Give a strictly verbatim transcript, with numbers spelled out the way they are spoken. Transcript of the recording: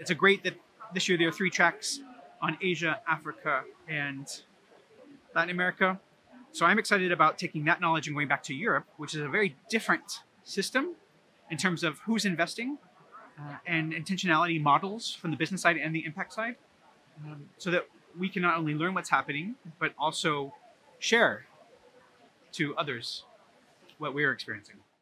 it's a great that this year there are three tracks on Asia, Africa, and Latin America. So I'm excited about taking that knowledge and going back to Europe, which is a very different system in terms of who's investing uh, and intentionality models from the business side and the impact side, um, so that we can not only learn what's happening, but also share to others what we're experiencing.